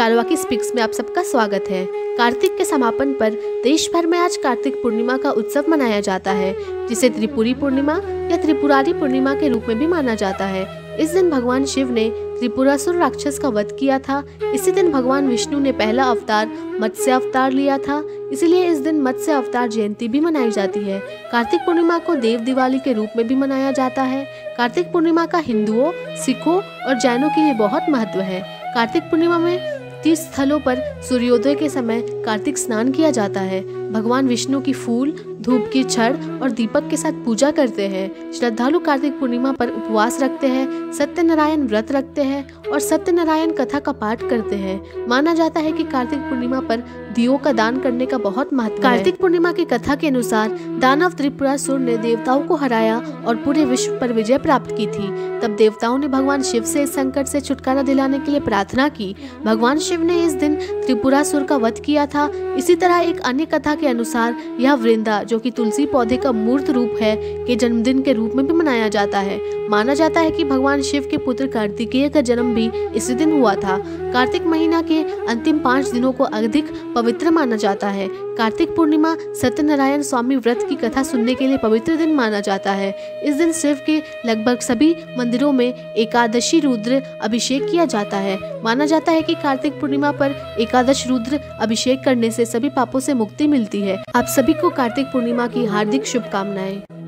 कारवाकी speaks में आप सबका स्वागत है। कार्तिक के समापन पर देश भर में आज कार्तिक पूर्णिमा का उत्सव मनाया जाता है, जिसे त्रिपुरी पूर्णिमा या त्रिपुरारी पूर्णिमा के रूप में भी माना जाता है। इस दिन भगवान शिव ने त्रिपुरासुर राक्षस का वध किया था। इसी दिन भगवान विष्णु ने पहला अवतार मत्स्य अवतार लिया था, इसलिए इस दिन मत्स्य अवतार जयंती भी मनाई जाती है। कार्तिक पूर्णिमा को देव दिवाली के रूप में भी मनाया जाता है। कार्तिक पूर्णिमा का हिंदुओं, सिखों और जैनों के लिए बहुत महत्व है। कार्तिक पूर्णिमा में 30 स्थलों पर सूर्योदय के समय कार्तिक स्नान किया जाता है। भगवान विष्णु की फूल, धूप की छड़ और दीपक के साथ पूजा करते हैं। श्रद्धालु कार्तिक पूर्णिमा पर उपवास रखते हैं, सत्यनारायण व्रत रखते हैं और सत्यनारायण कथा का पाठ करते हैं। माना जाता है कि कार्तिक पूर्णिमा पर दियों का दान करने का बहुत महत्व है। कार्तिक पूर्णिमा की कथा के अनुसार दानव त्रिपुरासुर ने देवताओं को हराया और पूरे विश्व पर विजय प्राप्त की थी। तब देवताओं ने भगवान शिव से इस संकट से छुटकारा दिलाने के लिए प्रार्थना की। भगवान शिव ने इस दिन त्रिपुरासुर का वध किया था। इसी तरह एक अन्य कथा के अनुसार यह वृंदा, जो कि तुलसी पौधे का मूर्त रूप है, के जन्मदिन के रूप में भी मनाया जाता है। माना जाता है कि भगवान शिव के पुत्र कार्तिकेय का जन्म भी इसी दिन हुआ था। कार्तिक महीना के अंतिम 5 दिनों को अधिक पवित्र माना जाता है। कार्तिक पूर्णिमा सत्यनारायण स्वामी व्रत की कथा सुनने के लिए पवित्र दिन माना जाता है। इस दिन शिव के लगभग सभी मंदिरों में एकादशी रुद्र अभिषेक किया जाता है। माना जाता है कि कार्तिक पूर्णिमा पर एकादश रुद्र अभिषेक करने से सभी पापों से मुक्ति मिलती है। आप सभी को कार्तिक पूर्णिमा की हार्दिक शुभकामनाएं।